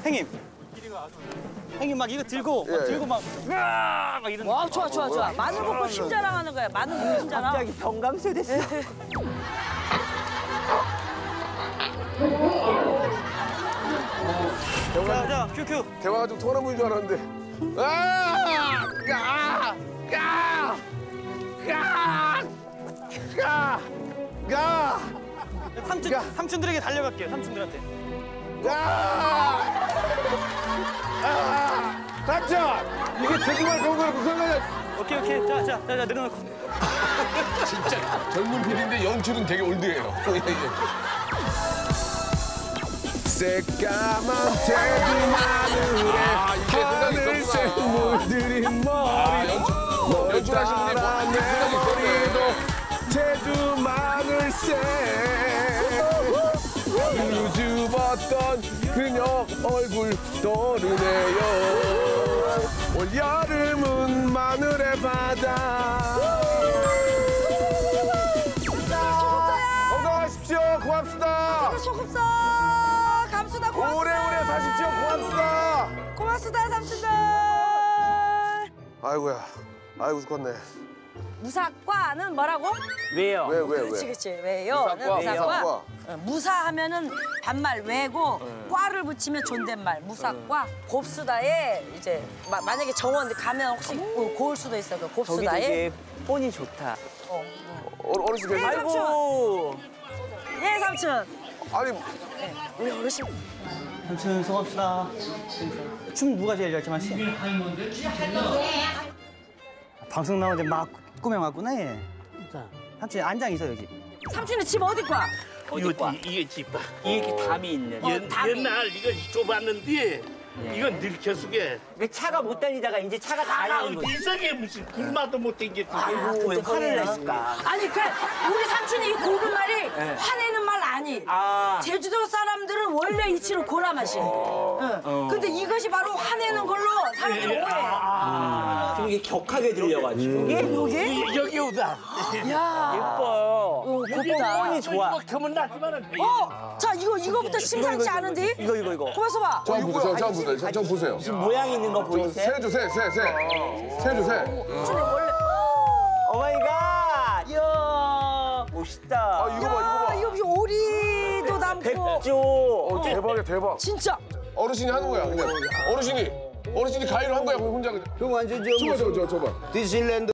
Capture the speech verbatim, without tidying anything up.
형님. 형님 막 이거 들고 예, 막 예. 들고 막 으아 막 이런. 와 좋아 좋아 좋아. 마늘 볶고 신자랑하는 거야. 마늘 볶고 신자랑. 갑자기 병감세 됐어. 자, 자, 큐큐. 대화가 좀 통하는 분인 줄 알았는데. 아! 가! 가! 가! 가! 가! 삼촌 야. 삼촌들에게 달려갈게요. 삼촌들한테. 가! 아! 삼촌! 이게 제주말 배운 거랑 무슨 상관이야? 오케이 오케이. 자, 자, 자, 자 내려놓고. 진짜 젊은 피디인데 연출은 되게 올드해요. 새까만 태두 마늘에 하늘색 물들인 머리 연출하신 분이 머리도 태두 마늘색 우주었던 그녀 얼굴 떠오르네요 올여름은 마늘의 바다 건강하십시오 고맙습니다 소금써 감수다 고맙습니다. 오래오래 사십시오 고맙습니다 고맙습니다 삼촌들. 아이고야 아이고 죽겠네 무사과는 뭐라고? 왜요? 왜 왜 왜? 그렇지 그렇지 왜요는 무사과, 무사과. 무사과. 어, 무사하면은 반말 외고 과를 붙이면 존댓말 무사과 곱수다에 이제 마, 만약에 정원 가면 혹시 고- 고울 수도 있어 그 저기 곱수다에. 되게 폰이 좋다. 어. 어, 어르신 계세요? 아이고. 예 삼촌. 아니 예, 우리 어르신. 삼촌 수고합시다. 춤 누가 제일 잘 추지? 방송 나오는데 막 꾸며갖구나 얘. 삼촌 안장 있어 여기. 삼촌이 집 어디 과? 어디 봐. 이거 이게 집 봐. 이게 담이 있는. 어, 옛, 담이. 옛날 이거 좁았는데 이건 늙혀서게 왜 차가 못 다니다가 이제 차가 아 다니는 거지? 어디서게 무슨 굴마도 못 댕겼지. 아이고 왜 화를 냈을까? 아니 그 우리 삼촌이 이 고른 말이 화내는 말 아니. 아. 제주도 사람들은 원래 이치로 고라 마시. 응. 근데 이것이 바로 화내는 걸로 사람들이 오해. 좀 이게 격하게 들려가지고. 이게 여기? 이- 여기 오다. 야. 예뻐요. 어, 곱다. 폰이 좋아. 이거 그만 나지만은. 어, 자 이거 이거부터 심상치 않은데? 이거 이거 이거. 고만서 봐. 저 한번 보세요 저 한번 보세요 저 한번 보세요 무슨 모양 있는 거 보이세요? 세주 세세세 세주 세 삼촌이 원래. 오 마이 갓. 이야. 멋있다. 아 이거 봐 이거 야, 봐 이거 무슨 오리도 담고. 백조. 어, 대박이야 대박 진짜. 어르신이 하는 거야 그냥 어르신이 어르신이 가위로 한 거야 그냥 혼자 그냥 형 완전 저 저거 저거 저거 저거 디즈니랜드